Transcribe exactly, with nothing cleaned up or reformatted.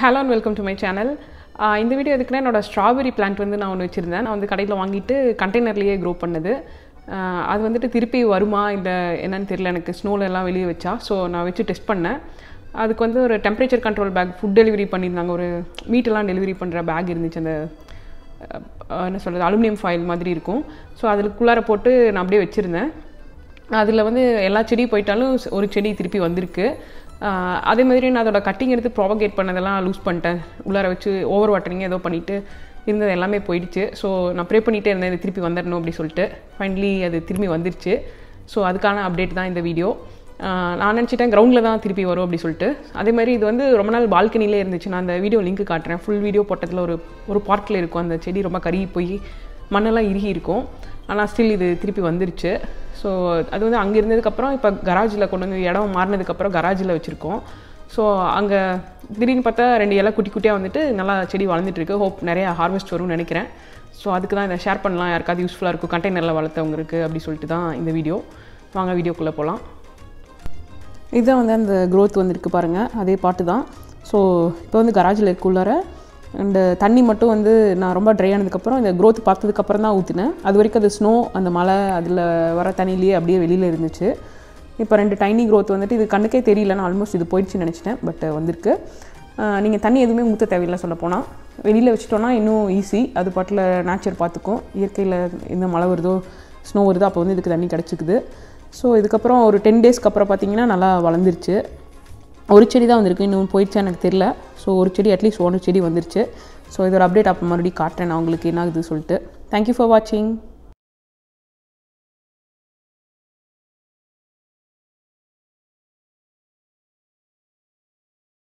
Hello and welcome to my channel. இந்த video எதுக்குன்னா என்னோட ஸ்ட்ராபெரி பிளான்ட் வந்து நான் ஒன்று வச்சுருந்தேன். நான் வந்து கடையில் வாங்கிட்டு கண்டெய்னர்லேயே க்ரோ பண்ணது. அது வந்துட்டு திருப்பி வருமா இல்லை என்னன்னு தெரியல, எனக்கு ஸ்னோவில் எல்லாம் வெளியே வச்சா. ஸோ நான் வச்சு டெஸ்ட் பண்ணேன். அதுக்கு வந்து ஒரு temperature control bag food delivery பண்ணியிருந்தாங்க. ஒரு மீட்டெல்லாம் டெலிவரி பண்ணுற பேக் இருந்துச்சு. அந்த என்ன சொல்கிறது, அலுமினியம் ஃபாயில் மாதிரி இருக்கும். ஸோ அதுக்குள்ளார போட்டு நான் அப்படியே வச்சுருந்தேன். அதில் வந்து எல்லா செடி போயிட்டாலும் ஒரு செடி திருப்பி வந்திருக்கு. அதே மாதிரி நான் அதோட கட்டிங் எடுத்து ப்ராபகேட் பண்ணதெல்லாம் லூஸ் பண்ணிட்டேன். உள்ளார வச்சு ஓவர் வாட்டரிங் ஏதோ பண்ணிவிட்டு இருந்தது எல்லாமே போயிடுச்சு. ஸோ நான் ப்ரே பண்ணிகிட்டே இருந்தேன் இது திருப்பி வந்துடணும் அப்படி சொல்லிட்டு. ஃபைனலி அது திரும்பி வந்துருச்சு. ஸோ அதுக்கான அப்டேட் தான் இந்த வீடியோ. நான் நினச்சிட்டேன் கிரவுண்டில் தான் திருப்பி வரும் அப்படி சொல்லிட்டு. அதே மாதிரி இது வந்து ரொம்ப நாள் பால்கனிலே இருந்துச்சு. நான் அந்த வீடியோ லிங்க் காட்டுறேன். ஃபுல் வீடியோ போட்டதில் ஒரு ஒரு பார்ட்டில் இருக்கும். அந்த செடி ரொம்ப கருகி போய் மண்ணெல்லாம் இறுகி இருக்கும். ஆனால் ஸ்டில் இது திருப்பி வந்துருச்சு. ஸோ அது வந்து அங்கே இருந்ததுக்கப்புறம் இப்போ கராஜில் கொண்டு வந்து இடம் மாறினதுக்கப்புறம் கராஜில் வச்சுருக்கோம். ஸோ அங்கே திடீர்னு பார்த்தா ரெண்டு இலை குட்டி குட்டியாக வந்துட்டு நல்லா செடி வளர்ந்துட்டுருக்கு. ஹோப் நிறையா ஹார்வெஸ்ட் வரும்னு நினைக்கிறேன். ஸோ அதுக்கு தான் இதை ஷேர் பண்ணலாம், யாருக்காவது யூஸ்ஃபுல்லாக இருக்கும் கண்டெய்னரில் வளர்த்தவங்களுக்கு அப்படி சொல்லிட்டு தான் இந்த வீடியோ. வாங்க வீடியோக்குள்ளே போகலாம். இதுதான் வந்து அந்த க்ரோத் வந்துருக்கு பாருங்கள், அதே பாட்டு தான். ஸோ இப்போ வந்து கராஜில் இருக்குள்ளார அண்டு தண்ணி மட்டும் வந்து நான் ரொம்ப ட்ரை ஆனதுக்கப்புறம் இந்த க்ரோத் பார்த்ததுக்கப்புறம் தான் ஊற்றினேன். அது வரைக்கும் அது ஸ்னோ அந்த மழை அதில் வர தண்ணியிலேயே அப்படியே வெளியில் இருந்துச்சு. இப்போ ரெண்டு டைனி க்ரோத் வந்துட்டு இது கண்ணுக்கே தெரியல. நான் ஆல்மோஸ்ட் இது போயிடுச்சுன்னு நினச்சிட்டேன். பட் வந்திருக்கு. நீங்கள் தண்ணி எதுவுமே ஊற்ற தேவையில்லை சொல்ல போனால். வெளியில் வச்சுட்டோன்னா இன்னும் ஈஸி. அது பாட்டில் நேச்சர் பார்த்துக்கும். இயற்கையில் எந்த மழை வருதோ ஸ்னோ வருதோ அப்போ வந்து இதுக்கு தண்ணி கிடச்சிக்குது. ஸோ இதுக்கப்புறம் ஒரு டென் டேஸ்க்கு அப்புறம் பார்த்திங்கன்னா நல்லா வளர்ந்துருச்சு. ஒரு செடி தான் வந்திருக்கு, இன்னும் போயிடுச்சா எனக்கு தெரியல. ஸோ ஒரு செடி அட்லீஸ்ட் ஒன்று செடி வந்துருச்சு. ஸோ இதோட அப்டேட் அப்போ மறுபடியும் காட்டுறேன் நான் உங்களுக்கு என்ன ஆகுது சொல்லிட்டு. தேங்க்யூ ஃபார் வாட்சிங்.